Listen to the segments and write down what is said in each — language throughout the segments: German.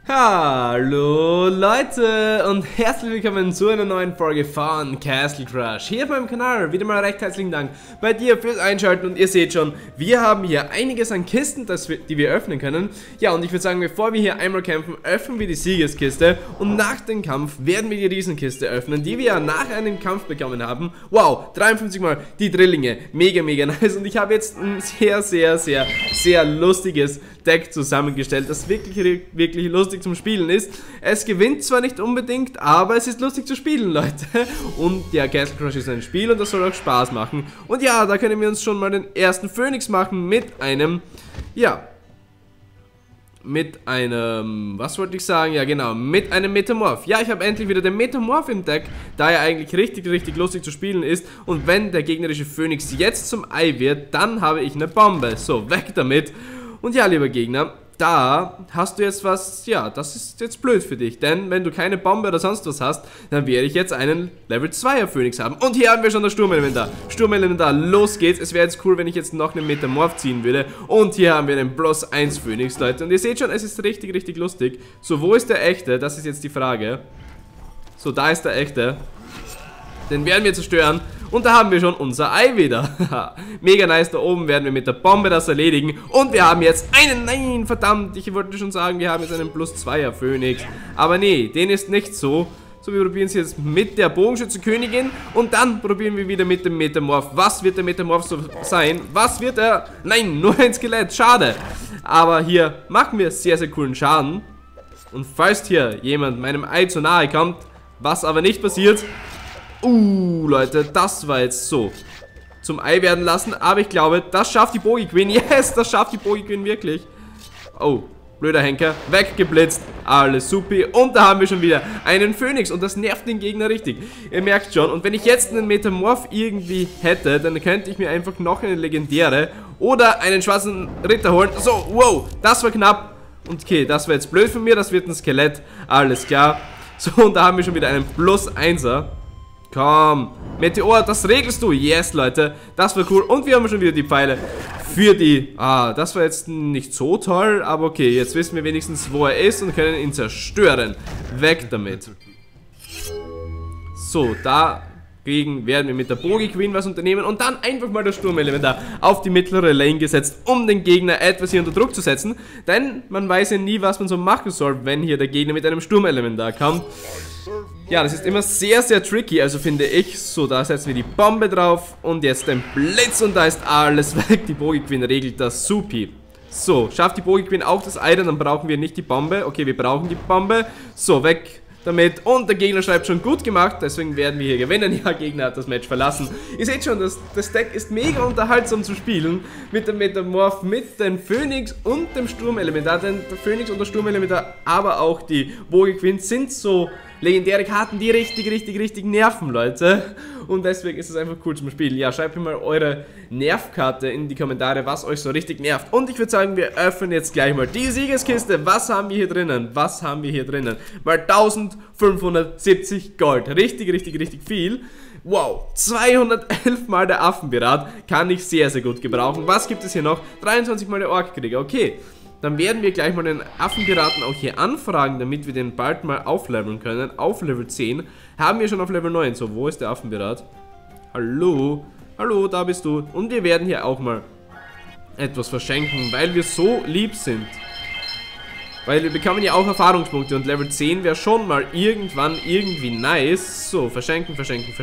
Hallo Leute und herzlich willkommen zu einer neuen Folge von Castle Crush hier auf meinem Kanal. Wieder mal recht herzlichen Dank bei dir fürs Einschalten und ihr seht schon, wir haben hier einiges an Kisten, die wir öffnen können. Ja, und ich würde sagen, bevor wir hier einmal kämpfen, öffnen wir die Siegeskiste und nach dem Kampf werden wir die Riesenkiste öffnen, die wir ja nach einem Kampf bekommen haben. Wow, 53 Mal die Drillinge, mega nice, und ich habe jetzt ein sehr lustiges Deck zusammengestellt, das wirklich lustig zum Spielen ist. Es gewinnt zwar nicht unbedingt, aber es ist lustig zu spielen, Leute. Und ja, Castle Crush ist ein Spiel und das soll auch Spaß machen. Und ja, da können wir uns schon mal den ersten Phönix machen mit einem, ja, was wollte ich sagen? Ja genau, mit einem Metamorph. Ja, ich habe endlich wieder den Metamorph im Deck, da er eigentlich richtig lustig zu spielen ist. Und wenn der gegnerische Phönix jetzt zum Ei wird, dann habe ich eine Bombe. So, weg damit. Und ja, lieber Gegner, da hast du jetzt was, ja, das ist jetzt blöd für dich, denn wenn du keine Bombe oder sonst was hast, dann werde ich jetzt einen Level 2er Phönix haben. Und hier haben wir schon das Sturmelementar. Sturmelementar, los geht's. Es wäre jetzt cool, wenn ich jetzt noch einen Metamorph ziehen würde. Und hier haben wir einen Plus 1 Phönix, Leute. Und ihr seht schon, es ist richtig lustig. So, wo ist der echte? Das ist jetzt die Frage. So, da ist der echte. Den werden wir zerstören. Und da haben wir schon unser Ei wieder. Mega nice, da oben werden wir mit der Bombe das erledigen. Und wir haben jetzt einen, nein, verdammt, ich wollte schon sagen, wir haben jetzt einen Plus 2er Phönix. Aber nee, den ist nicht so. So, wir probieren es jetzt mit der Bogenschützenkönigin. Und dann probieren wir wieder mit dem Metamorph. Was wird der Metamorph so sein? Was wird er? Nein, nur ein Skelett, schade. Aber hier machen wir sehr coolen Schaden. Und falls hier jemand meinem Ei zu nahe kommt, was aber nicht passiert... Leute, das war jetzt so zum Ei werden lassen, aber ich glaube, das schafft die Bogi Queen. Yes, das schafft die Bogi Queen wirklich. Oh, blöder Henker, weggeblitzt, alles supi. Und da haben wir schon wieder einen Phönix und das nervt den Gegner richtig. Ihr merkt schon, und wenn ich jetzt einen Metamorph irgendwie hätte, dann könnte ich mir einfach noch eine legendäre oder einen schwarzen Ritter holen. So, wow, das war knapp. Und okay, das war jetzt blöd von mir, das wird ein Skelett, alles klar. So, und da haben wir schon wieder einen Plus 1er. Komm, Meteor, das regelst du. Yes, Leute, das war cool. Und wir haben schon wieder die Pfeile für die... das war jetzt nicht so toll, aber okay, jetzt wissen wir wenigstens, wo er ist und können ihn zerstören. Weg damit. So, dagegen werden wir mit der Bogi Queen was unternehmen und dann einfach mal das Sturmelementar auf die mittlere Lane gesetzt, um den Gegner etwas hier unter Druck zu setzen. Denn man weiß ja nie, was man so machen soll, wenn hier der Gegner mit einem Sturmelementar kommt. Ja, das ist immer sehr tricky, also finde ich. So, da setzen wir die Bombe drauf und jetzt den Blitz und da ist alles weg. Die Bogi Queen regelt das supi. So, schafft die Bogi Queen auch das Ei, dann brauchen wir nicht die Bombe. Okay, wir brauchen die Bombe. So, weg damit. Und der Gegner schreibt schon gut gemacht, deswegen werden wir hier gewinnen. Ja, Gegner hat das Match verlassen. Ihr seht schon, das Deck ist mega unterhaltsam zu spielen. Mit dem Metamorph, mit dem Phönix und dem Sturmelementar. Denn der Phönix und der Sturmelementar, aber auch die Bogi Queen sind so legendäre Karten, die richtig nerven, Leute. Und deswegen ist es einfach cool zum Spielen. Ja, schreibt mir mal eure Nervkarte in die Kommentare, was euch so richtig nervt. Und ich würde sagen, wir öffnen jetzt gleich mal die Siegeskiste. Was haben wir hier drinnen? Was haben wir hier drinnen? Mal 1570 Gold. Richtig viel. Wow, 211 mal der Affenpirat. Kann ich sehr gut gebrauchen. Was gibt es hier noch? 23 mal der Orkkrieger. Okay. Dann werden wir gleich mal den Affenpiraten auch hier anfragen, damit wir den bald mal aufleveln können. Auf Level 10. Haben wir schon auf Level 9. So, wo ist der Affenpirat? Hallo? Hallo, da bist du. Und wir werden hier auch mal etwas verschenken, weil wir so lieb sind. Weil wir bekommen ja auch Erfahrungspunkte und Level 10 wäre schon mal irgendwann irgendwie nice. So, verschenken.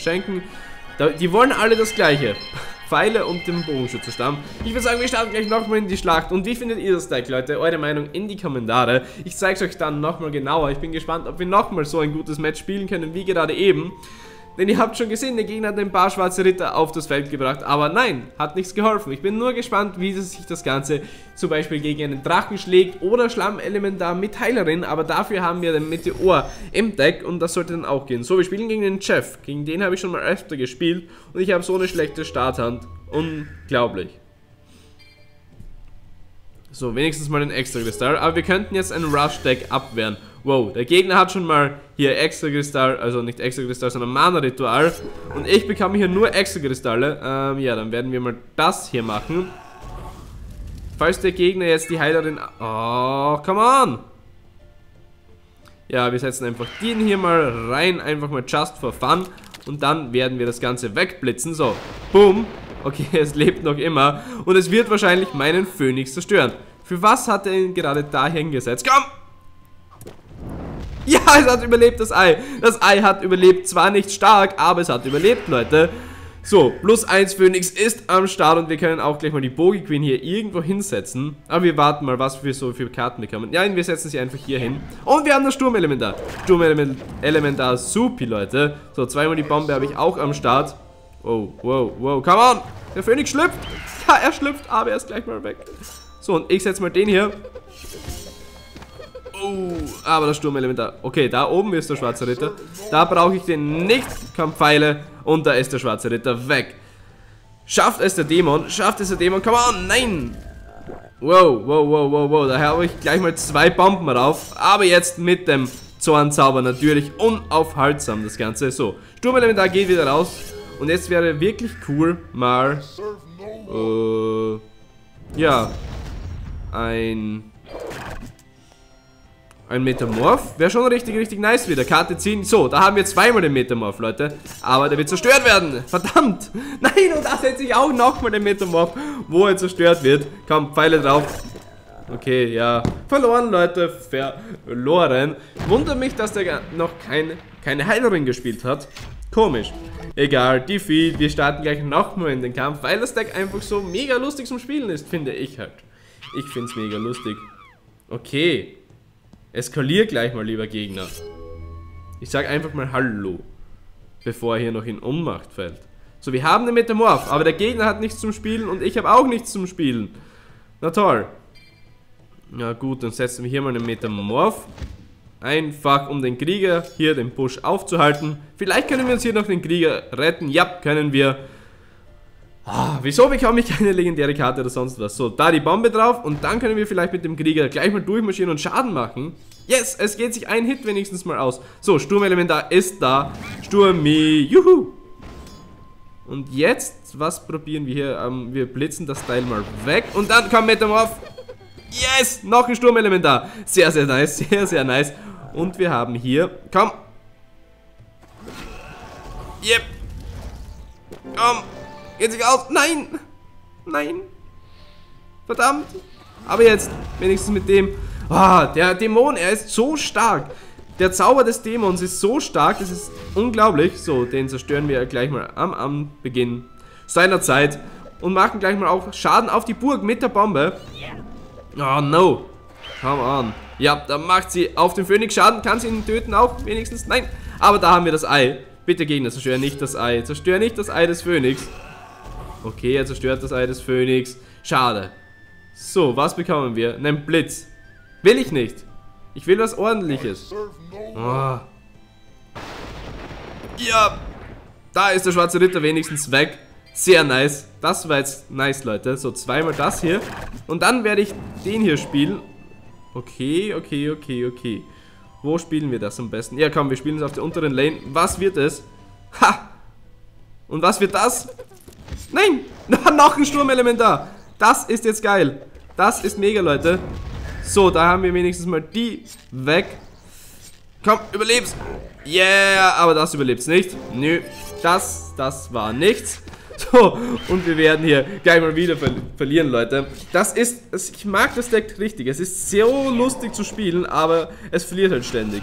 Die wollen alle das Gleiche. Pfeile und den Bogenschützenstamm. Ich würde sagen, wir starten gleich nochmal in die Schlacht. Und wie findet ihr das Deck, Leute? Eure Meinung in die Kommentare. Ich zeige es euch dann nochmal genauer. Ich bin gespannt, ob wir nochmal so ein gutes Match spielen können, wie gerade eben. Denn ihr habt schon gesehen, der Gegner hat ein paar schwarze Ritter auf das Feld gebracht. Aber nein, hat nichts geholfen. Ich bin nur gespannt, wie sich das Ganze zum Beispiel gegen einen Drachen schlägt oder Schlammelementar mit Heilerin. Aber dafür haben wir den Meteor im Deck und das sollte dann auch gehen. So, wir spielen gegen den Chef. Gegen den habe ich schon mal öfter gespielt. Und ich habe so eine schlechte Starthand. Unglaublich. So, wenigstens mal ein Extra-Kristall. Aber wir könnten jetzt ein Rush-Deck abwehren. Wow, der Gegner hat schon mal hier Extra-Kristall, also nicht Extra-Kristall, sondern Mana-Ritual. Und ich bekomme hier nur Extra-Kristalle. Ja, dann werden wir mal das hier machen. Falls der Gegner jetzt die Heilerin... Oh, come on! Ja, wir setzen einfach den hier mal rein, einfach mal just for fun. Und dann werden wir das Ganze wegblitzen. So, boom. Okay, es lebt noch immer. Und es wird wahrscheinlich meinen Phönix zerstören. Für was hat er ihn gerade da hingesetzt? Komm! Ja, es hat überlebt, das Ei. Das Ei hat überlebt. Zwar nicht stark, aber es hat überlebt, Leute. So, +1 Phönix ist am Start. Und wir können auch gleich mal die Bogi Queen hier irgendwo hinsetzen. Aber wir warten mal, was wir so für Karten bekommen. Ja, wir setzen sie einfach hier hin. Und wir haben das Sturmelementar. Sturmelementar supi, Leute. So, zweimal die Bombe habe ich auch am Start. Oh, wow, wow, come on! Der Phönix schlüpft! Ja, er schlüpft, aber er ist gleich mal weg. So, und ich setze mal den hier. Oh, aber das Sturmelementar. Okay, da oben ist der schwarze Ritter. Da brauche ich den nicht. Komm, Pfeile. Und da ist der schwarze Ritter weg. Schafft es der Dämon? Schafft es der Dämon? Come on, nein! Wow, wow, wow, wow, wow. Da habe ich gleich mal 2 Bomben rauf. Aber jetzt mit dem Zornzauber natürlich unaufhaltsam das Ganze. So, Sturmelementar geht wieder raus. Und jetzt wäre wirklich cool, mal, ja, ein Metamorph. Wäre schon richtig nice wieder. Karte ziehen. So, da haben wir zweimal den Metamorph, Leute. Aber der wird zerstört werden. Verdammt. Nein, und da setze ich auch nochmal den Metamorph, wo er zerstört wird. Komm, Pfeile drauf. Okay, ja. Verloren, Leute. Verloren. Wundert mich, dass der noch keine Heilerin gespielt hat. Komisch. Egal, Defeat. Wir starten gleich nochmal in den Kampf, weil das Deck einfach so mega lustig zum Spielen ist, finde ich halt. Ich finde es mega lustig. Okay. Eskalier gleich mal, lieber Gegner. Ich sag einfach mal Hallo, bevor er hier noch in Ohnmacht fällt. So, wir haben den Metamorph, aber der Gegner hat nichts zum Spielen und ich habe auch nichts zum Spielen. Na toll. Ja gut, dann setzen wir hier mal einen Metamorph. Einfach um den Krieger hier den Push aufzuhalten. Vielleicht können wir uns hier noch den Krieger retten. Ja, können wir. Wieso bekomme ich keine legendäre Karte oder sonst was? So, da die Bombe drauf und dann können wir vielleicht mit dem Krieger gleich mal durchmarschieren und Schaden machen. Yes, es geht sich ein Hit wenigstens mal aus. So, Sturmelementar ist da. Sturmi, juhu. Und jetzt, was probieren wir hier? Wir blitzen das Teil mal weg und dann kommt Metamorph. Yes, noch ein Sturmelementar. Sehr nice, sehr nice. Und wir haben hier, komm. Yep. Komm. Geht sich aus. Nein. Nein. Verdammt. Aber jetzt, wenigstens mit dem. Der Dämon, er ist so stark. Der Zauber des Dämons ist so stark, das ist unglaublich. So, den zerstören wir gleich mal am Beginn seiner Zeit. Und machen gleich mal auch Schaden auf die Burg mit der Bombe. Oh no. Come on. Ja, da macht sie auf den Phönix Schaden. Kann sie ihn töten auch wenigstens? Nein. Aber da haben wir das Ei. Bitte Gegner, zerstör nicht das Ei. Zerstör nicht das Ei des Phönix. Okay, er zerstört das Ei des Phönix. Schade. So, was bekommen wir? Einen Blitz. Will ich nicht. Ich will was Ordentliches. Oh. Ja. Da ist der schwarze Ritter wenigstens weg. Sehr nice. Das war jetzt nice, Leute. So, zweimal das hier. Und dann werde ich den hier spielen. Okay. Wo spielen wir das am besten? Ja, komm, wir spielen es auf der unteren Lane. Was wird es? Ha! Und was wird das? Nein! Noch ein Sturmelementar! Das ist jetzt geil. Das ist mega, Leute. So, da haben wir wenigstens mal die weg. Komm, überleb's! Yeah, aber das überlebt's nicht. Nö, das war nichts. So, und wir werden hier gleich mal wieder verlieren, Leute. Ich mag das Deck richtig. Es ist so lustig zu spielen, aber es verliert halt ständig.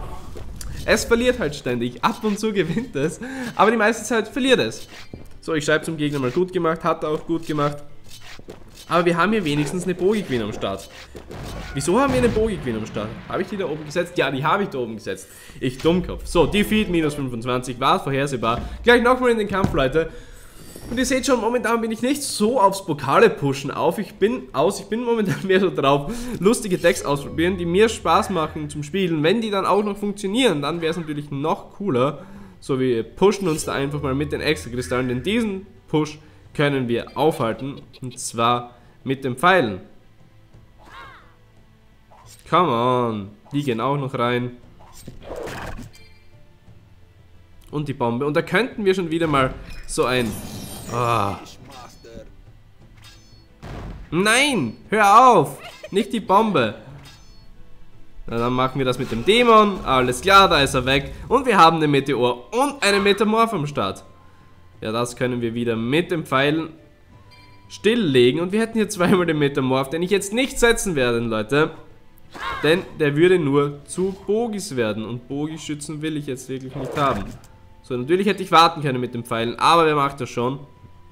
Ab und zu gewinnt es, aber die meiste Zeit verliert es. So, ich schreibe zum Gegner mal gut gemacht, hat er auch gut gemacht. Aber wir haben hier wenigstens eine Bogi Queen am Start. Wieso haben wir eine Bogi Queen am Start? Habe ich die da oben gesetzt? Ja, die habe ich da oben gesetzt. Ich Dummkopf. So, Defeat minus 25 war vorhersehbar. Gleich nochmal in den Kampf, Leute. Und ihr seht schon, momentan bin ich nicht so aufs Pokale pushen auf. Ich bin momentan mehr so drauf, lustige Decks ausprobieren, die mir Spaß machen zum Spielen. Wenn die dann auch noch funktionieren, dann wäre es natürlich noch cooler. So, wir pushen uns da einfach mal mit den Extra-Kristallen, denn diesen Push können wir aufhalten. Und zwar mit den Pfeilen. Come on. Die gehen auch noch rein. Und die Bombe. Und da könnten wir schon wieder mal so ein... Nein! Hör auf! Nicht die Bombe! Na, dann machen wir das mit dem Dämon. Alles klar, da ist er weg. Und wir haben den Meteor und einen Metamorph am Start. Ja, das können wir wieder mit den Pfeilen stilllegen. Und wir hätten hier zweimal den Metamorph, den ich jetzt nicht setzen werde, Leute. Denn der würde nur zu Bogis werden. Und Bogischützen will ich jetzt wirklich nicht haben. So, natürlich hätte ich warten können mit den Pfeilen. Aber wer macht das schon?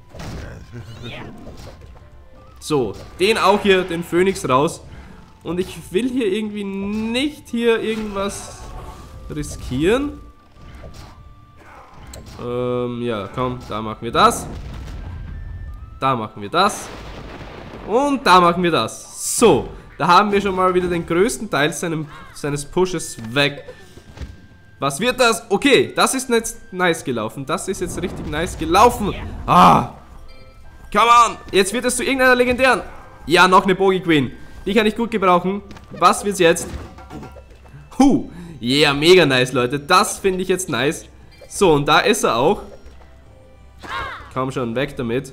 So, den auch hier, den Phönix raus. Und ich will hier irgendwie nicht hier irgendwas riskieren. Ja, komm, da machen wir das. Da machen wir das. Und da machen wir das. So, da haben wir schon mal wieder den größten Teil seines Pushes weg. Was wird das? Okay, das ist jetzt nice gelaufen. Das ist jetzt richtig nice gelaufen. Ah, come on. Jetzt wird es zu irgendeiner legendären. Ja, noch eine Bogi Queen. Die kann ich gut gebrauchen. Was wird's jetzt? Yeah, mega nice, Leute. Das finde ich jetzt nice. So, und da ist er auch. Komm schon, weg damit.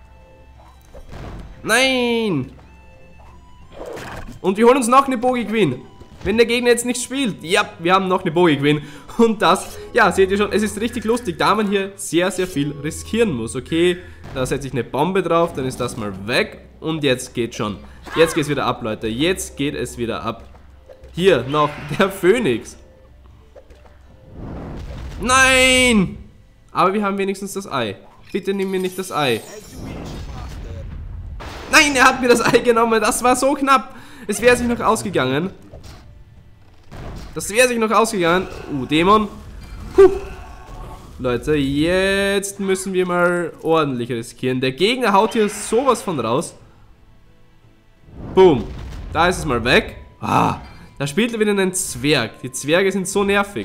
Nein! Und wir holen uns noch eine Bogi Queen. Wenn der Gegner jetzt nicht spielt. Ja, wir haben noch eine Bogi Queen. Und das, ja, seht ihr schon, es ist richtig lustig, da man hier sehr, sehr viel riskieren muss. Okay, da setze ich eine Bombe drauf, dann ist das mal weg. Und jetzt geht schon. Jetzt geht es wieder ab, Leute. Jetzt geht es wieder ab. Hier noch der Phönix. Nein! Aber wir haben wenigstens das Ei. Bitte nimm mir nicht das Ei. Nein, er hat mir das Ei genommen. Das war so knapp. Es wäre sich noch ausgegangen. Das wäre sich noch ausgegangen. Dämon. Leute, jetzt müssen wir mal ordentlich riskieren. Der Gegner haut hier sowas von raus. Boom. Da ist es mal weg. Da spielt er wieder einen Zwerg. Die Zwerge sind so nervig.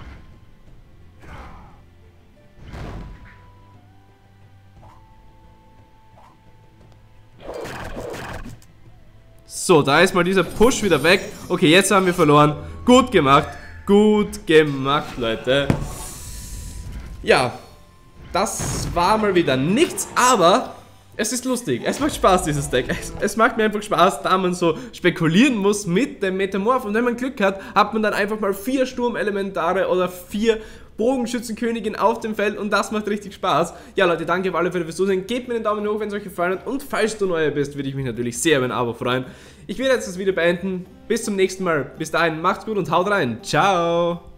So, da ist mal dieser Push wieder weg. Okay, jetzt haben wir verloren. Gut gemacht. Gut gemacht, Leute. Ja, das war mal wieder nichts, aber es ist lustig. Es macht Spaß, dieses Deck. Es macht mir einfach Spaß, da man so spekulieren muss mit dem Metamorph. Und wenn man Glück hat, hat man dann einfach mal 4 Sturmelementare oder 4 Bogenschützenkönigin auf dem Feld und das macht richtig Spaß. Ja, Leute, danke auf alle Fälle fürs Zusehen. Gebt mir einen Daumen hoch, wenn es euch gefallen hat. Und falls du neu bist, würde ich mich natürlich sehr über ein Abo freuen. Ich werde jetzt das Video beenden. Bis zum nächsten Mal. Bis dahin, macht's gut und haut rein. Ciao.